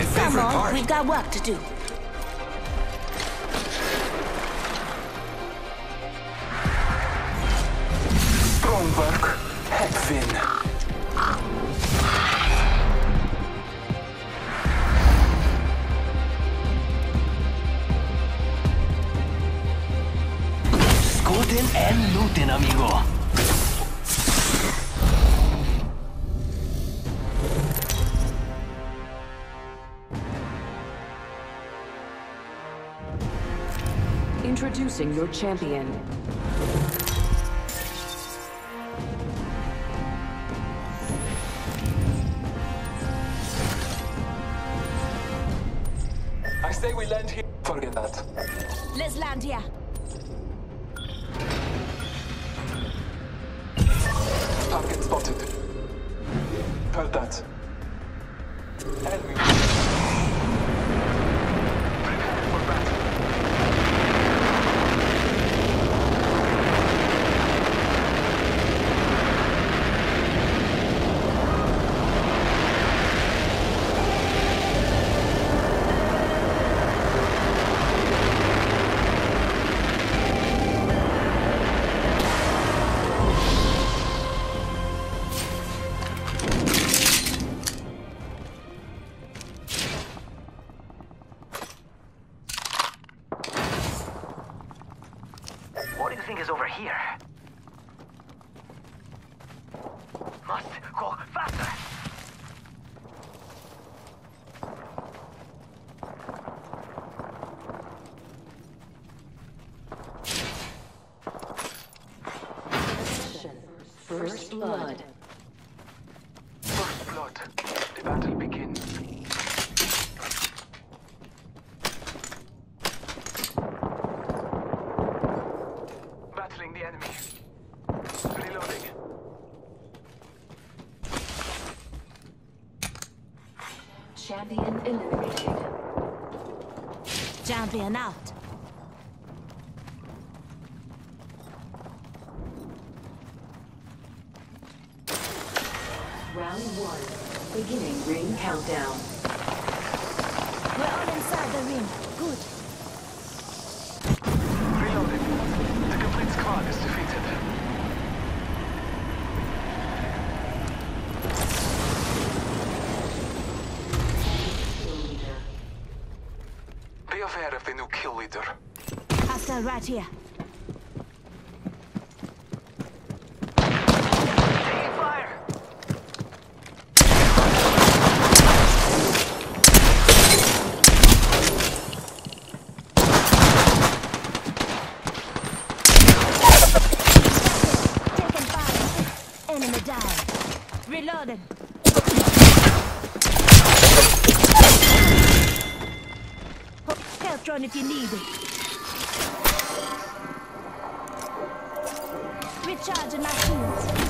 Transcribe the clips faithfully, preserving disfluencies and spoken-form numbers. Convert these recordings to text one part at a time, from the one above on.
my Come favorite on, part. we've got work to do. Strongwork, Hedvin. Skoten en looten, amigo. Introducing your champion. I say we land here. Forget that. Let's land here. Target spotted. Heard that. Enemy. Prepare for battle. What do you think is over here? Must go faster. First blood. First blood. The battle begins. Battling the enemy. Reloading. Champion eliminated. Champion out. Round one. Beginning ring countdown. We're all inside the ring. Good. Reloading. The complete squad is defeated. Be aware of the new kill leader. Hostile right here. Taking fire. Taking fire. Enemy down. Reloading. Health run if you need it. Recharging my shields.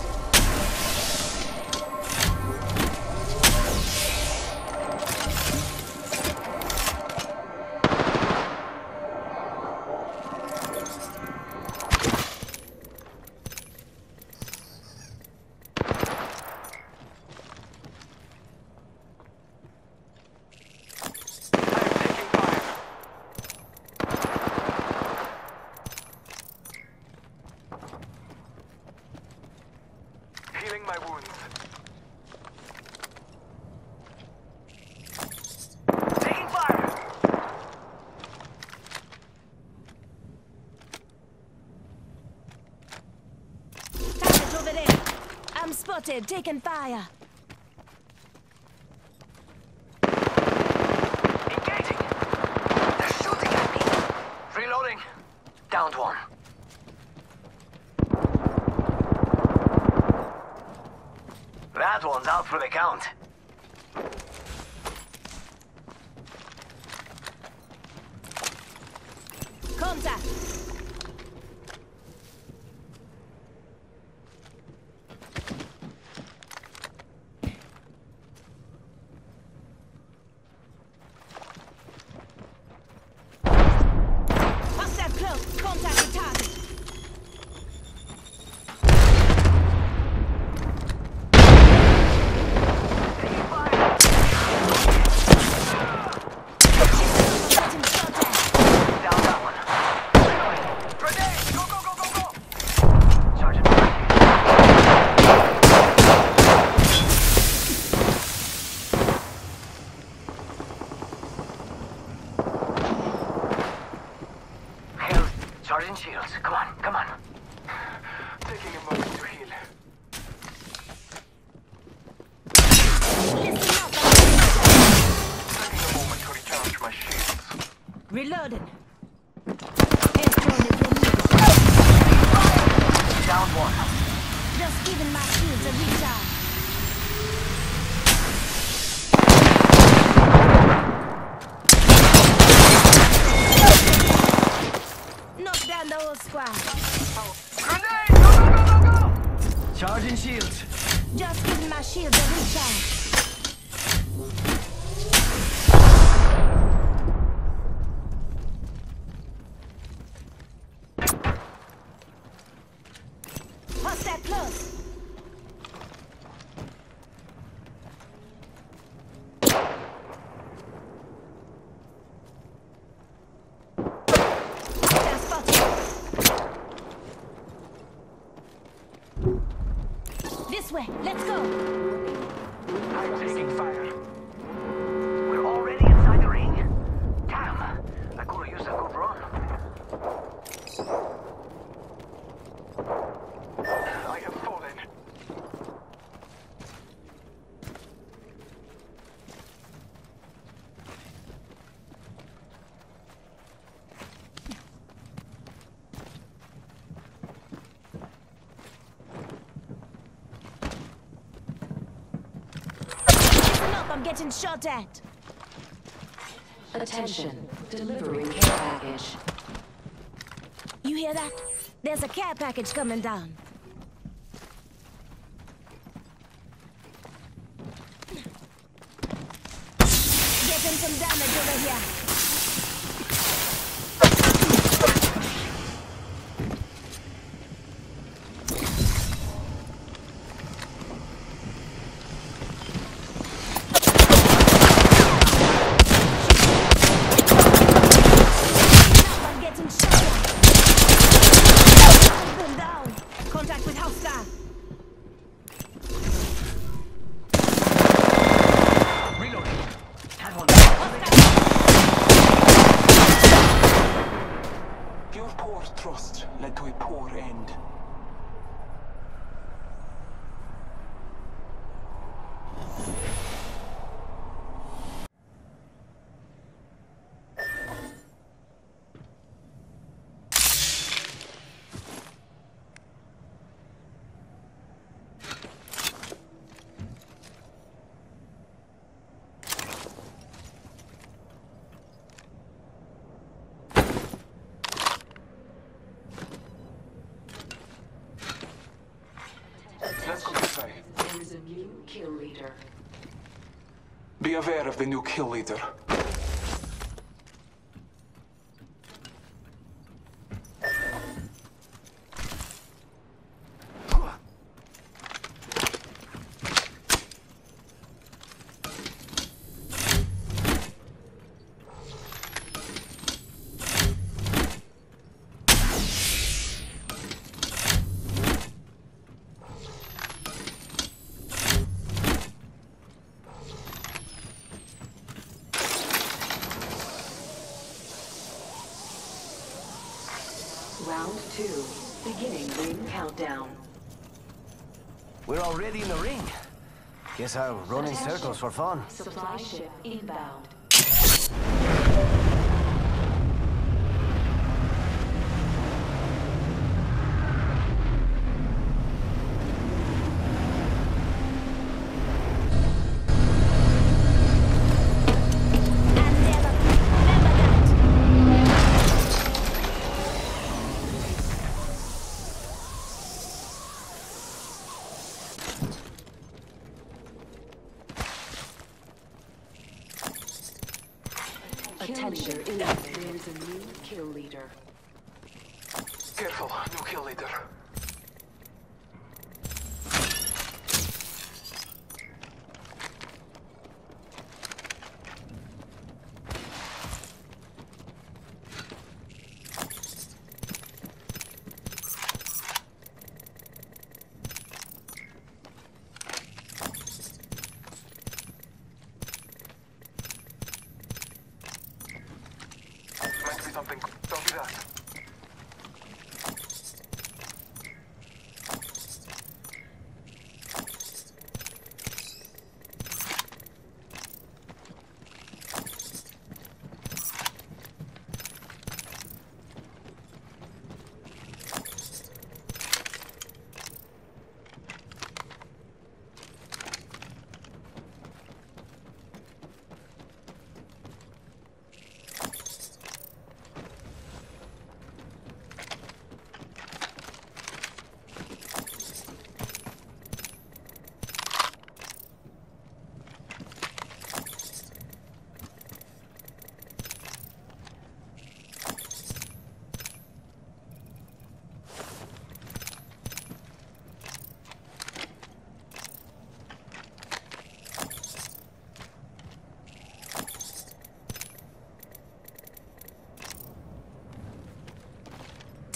Healing my wounds. Taking fire. Target over there. I'm spotted. Taking fire. Engaging. They're shooting at me. Reloading. Downed one. That one's out for the count. Contact. Hostile close. Contact the target. Taking fire. Reloading. Here's drone if you need it. Down one. Just giving my shields a recharge. Knock down the whole squad. Grenade! Go, go, go, go, go! Charging shields. Just giving my shields a recharge. Hostile close. Hostile spotted. This way, let's go. I'm taking fire. We're already inside the ring? Damn, I could have used a good run. I have fallen. Listen up, I'm getting shot at. Attention. Delivering care package. You hear that? There's a care package coming down. Getting some damage over here. I'm getting shot at. One down. Contact with hostile. Reloading. Had one. Your poor trust led to a poor end. Let's go this way. There is a new kill leader. Be aware of the new kill leader. Round two. Beginning ring countdown. We're already in the ring. Guess I'm running Attention. circles for fun. Supply ship inbound. And never, remember Attention. There is a new kill leader. Careful, new kill leader. Might be something. Don't do that.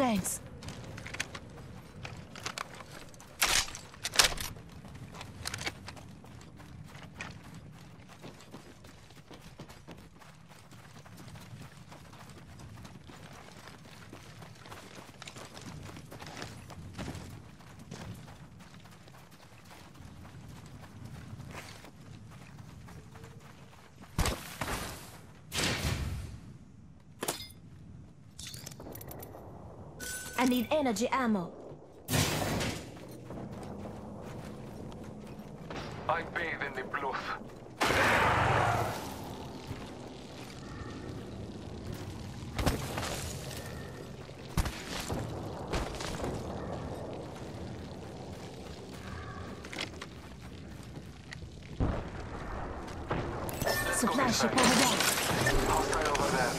Thanks. I need energy ammo. I bathe in the bluff. Supply ship over there. Hostile over there.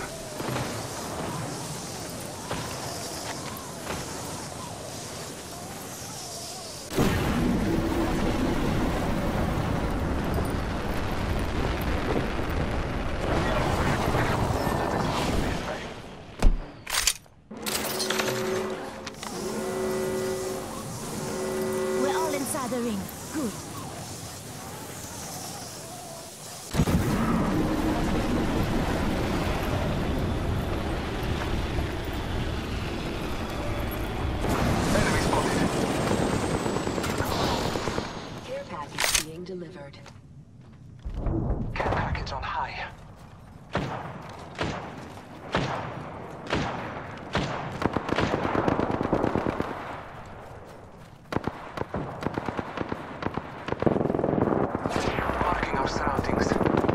We're all inside the ring. Good. Enemy spotted. Care package being delivered. Care package on high. Marking our surroundings.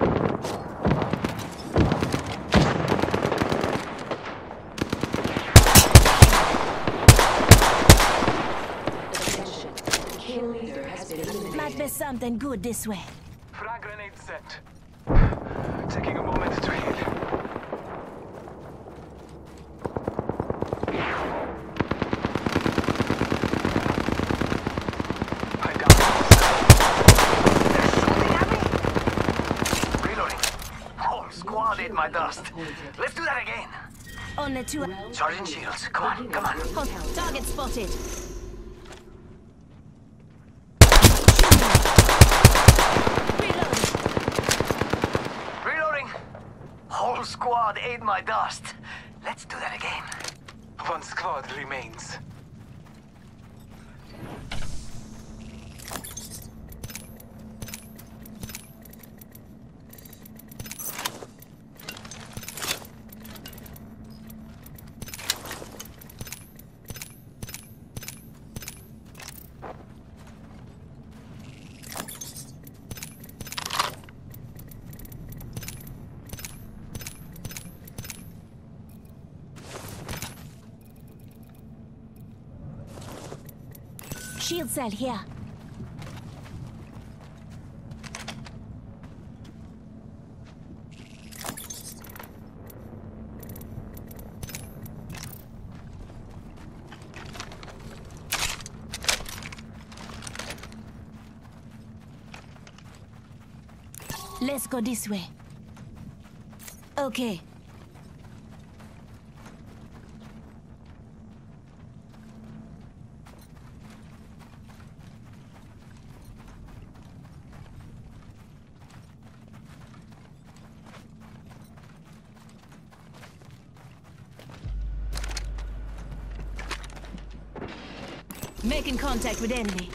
Attention. Kill leader has been eliminated. Might be something good this way. Frag grenade set. Taking a moment to heal. I got They're shooting at me! Reloading. Whole squad ate my dust. Let's do that again. Only two. Sergeant Shields, come on, come on. Oh, target spotted. Reloading. Reloading. Whole squad ate my dust. Let's do that again. one squad remains. Shield cell here. Let's go this way. Okay. Making contact with enemy.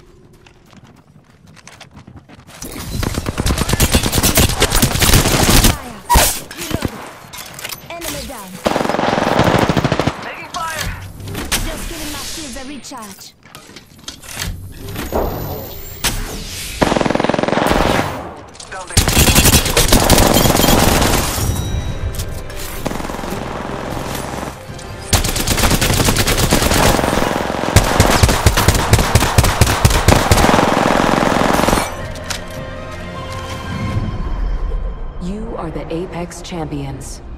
Fire. Reloaded. Enemy down. Taking fire! Just giving my shields a recharge. Down there. You are the Apex Champions.